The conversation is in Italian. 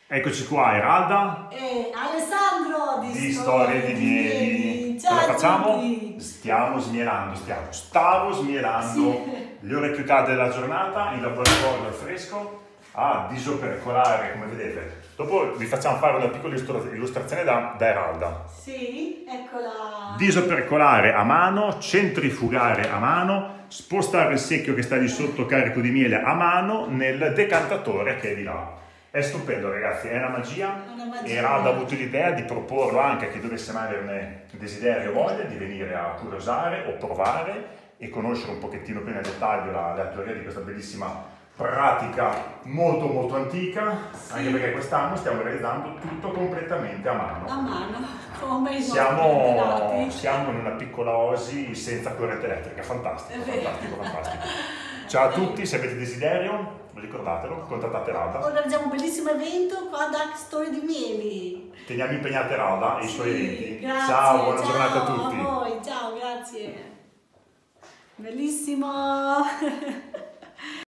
Eccoci qua, Eralda E Alessandro di Storie di Mieli. Ciao Cosa a facciamo? tutti. Stavo smielando Sì. le ore più calde della giornata in laboratorio al fresco a disopercolare, come vedete. Dopo vi facciamo fare una piccola illustrazione da Eralda. Sì, eccola. Disopercolare a mano, centrifugare a mano, spostare il secchio che sta lì sotto carico di miele a mano nel decantatore che è di là. È stupendo, ragazzi, è una magia. Una magia. Eralda ha avuto l'idea di proporlo anche a chi dovesse mai averne desiderio o voglia di venire a curiosare o provare e conoscere un pochettino più nel dettaglio la teoria di questa bellissima pratica molto molto antica, Sì. anche perché quest'anno stiamo realizzando tutto completamente a mano. A mano, come i nostri Siamo antenati. in una piccola osi senza corrente elettrica, fantastico, È vero. fantastico, fantastico. Ciao a tutti, se avete desiderio, ricordatelo, contattate Eralda. Organizziamo un bellissimo evento qua da Storie di Mieli. Teniamo impegnata Eralda e i suoi Sì, eventi. grazie, Ciao, buona giornata a ciao tutti. a voi, ciao, grazie. Bellissimo.